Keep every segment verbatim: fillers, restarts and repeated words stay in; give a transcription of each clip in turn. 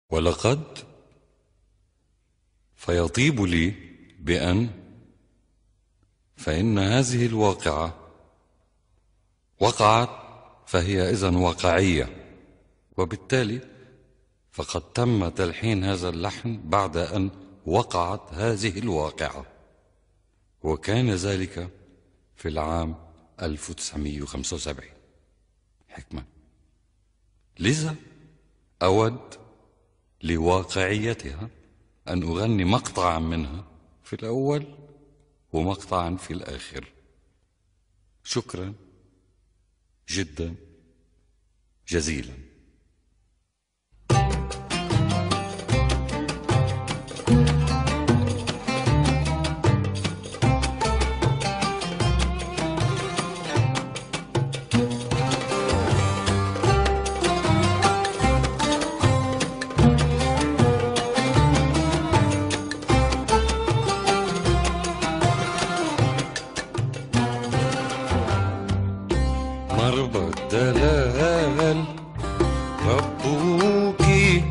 ولقد فيطيب لي بأن فإن هذه الواقعة وقعت فهي إذن واقعية، وبالتالي فقد تم تلحين هذا اللحن بعد أن وقعت هذه الواقعة، وكان ذلك في العام ألف وتسعمائة وخمسة وسبعين. حكمة. لذا أود لواقعيتها أن أغني مقطعا منها في الأول ومقطعا في الآخر. شكرا جدا جزيلا. مربى الدلال ربوكي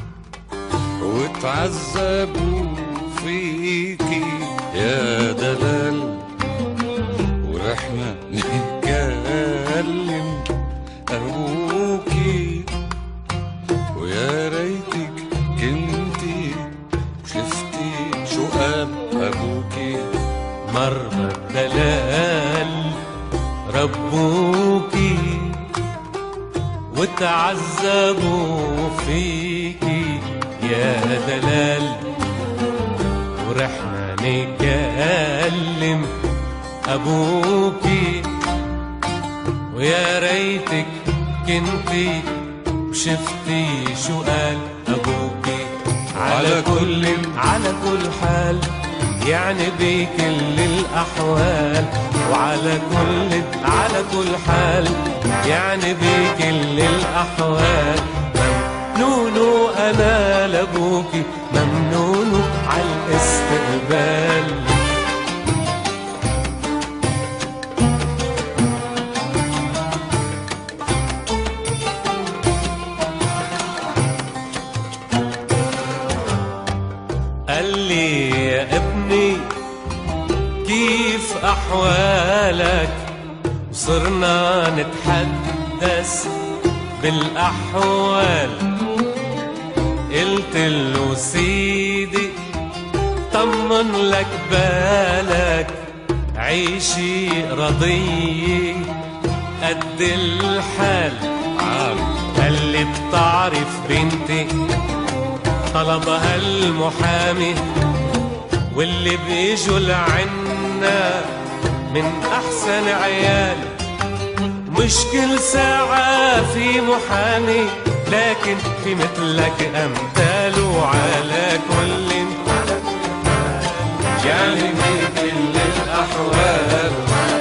وتعذبوا فيكي يا دلال، ورحنا نتكلم أبوكي ويا ريتك كنتي شفتي شو قال أبوكي. مربى الدلال ربوكي وتعذبوا فيكي يا دلال، ورحنا نكلم أبوكي ويا ريتك كنتي وشفتي شو قال أبوكي. على كل على كل حال يعني بكل الأحوال، وعلى كل على كل حال يعني بكل الأحوال ممنون أنا لأبوكي، ممنون على الاستقبال. قال لي يا ابني كيف أحوالك، وصرنا نتحدث بالأحوال. قلت له سيدي طمن لك بالك، عيشي رضية قد الحال. قال لي بتعرف بنتي طلبها المحامي، واللي بيجوا لعنا من أحسن عيال، مش كل ساعة في محامي لكن في مثلك أمثال. وعلى كل يعني بكل الأحوال،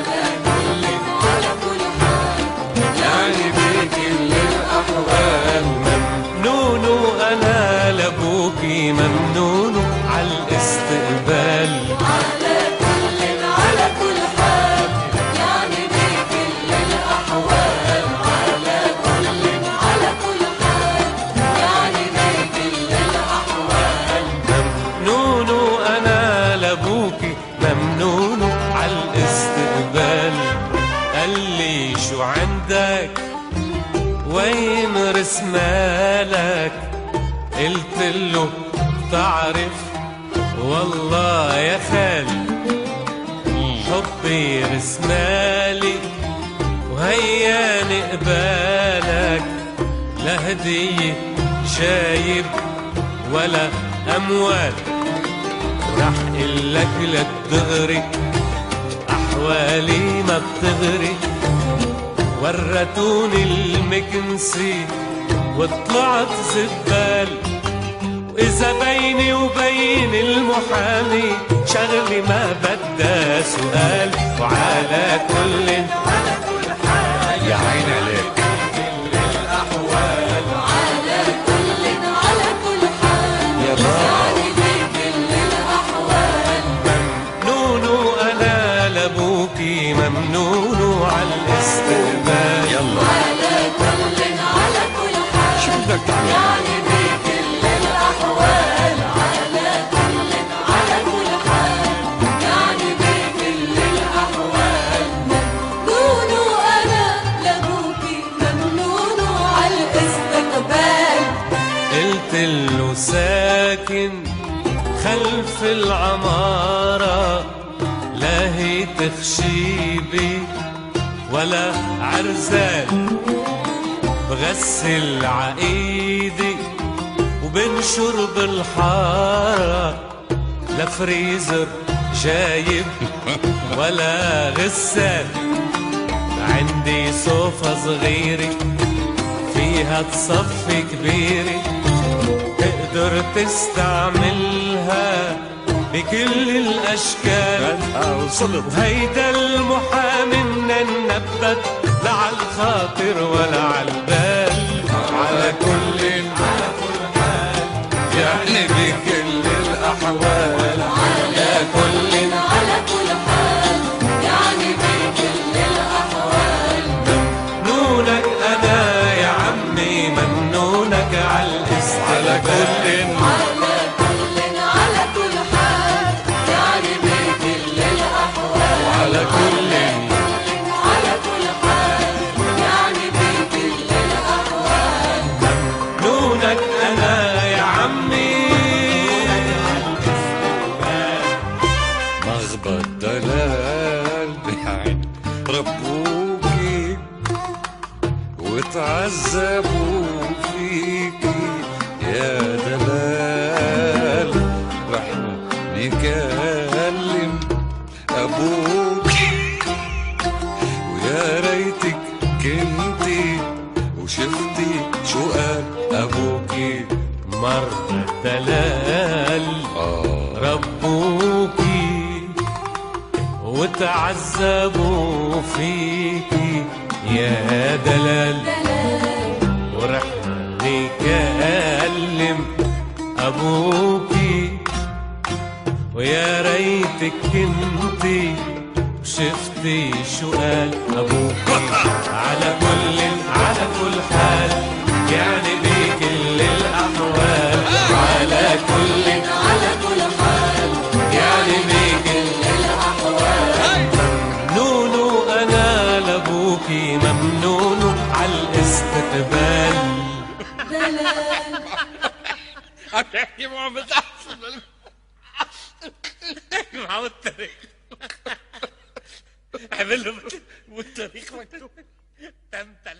يعني بكل الأحوال ممنون أنا لأبوكي، ممنون على الاستقبال. على كل على كل حال يعني بكل الأحوال، على كل على كل حال يعني بكل الأحوال ممنون أنا لأبوكي، ممنون على الاستقبال. قال لي شو عندك وين رسمالك، قلت له تعرف والله يا خالي حبي رسمالي، وهيا نقبالك لهدية جايب ولا أموال. رح قلك للدغري أحوالي ما بتغري، ورتوني المكنسي وطلعت زبال. وإذا بيني وبين المحامي شغلي ما بدها سؤال. وعلى كل على كل حال يا عين عليك كل الأحوال، على كل على كل حال يا بابا يعني بكل الأحوال ممنون أنا لأبوكي، ممنون على الاستقبال. يلا على كل على كل حال شو بدك تعمل؟ يعني بكل نازل وساكن خلف العمارة، لا هي تخشيبي ولا عرزان، بغسل عايدي وبنشر بالحارة، لا فريزر جايب ولا غسال. عندي صوفة صغيرة فيها تصفي كبيرة، تقدر تستعملها بكل الأشكال. وهيدا المحامي من النبت لا عالخاطر ولا عالبال. على كل على كل حال يعني بكل الأحوال، على كل على كل حال يعني بكل الأحوال. ممنونك أنا يا عمي، ممنونك عالاسم. على كل على كل على كل حال يعني بكل الأحوال. على كل على كل حال يعني بكل الأحوال. ممنونك أنا يا عمي. مغبى الدلال بعين ربوكي وتعذبوا فيكي يا دلال. رح نكلم أبوكي ويا ريتك كنتي وشفتي شو قال أبوكي. مرة دلال آه ربوكي وتعذبوا فيكي يا دلال، ورح نكلم أبوكي ويا ريتك كنتي وشفتي شو قال أبوكي. على كل على كل حال يعني بكل الأحوال. على كل على كل حال يعني بكل الأحوال. ممنون أنا لأبوكي، ممنون عالاستقبال. دلال يا محمد احسن محمد التاريخ اعمل له والتاريخ مكتوب تم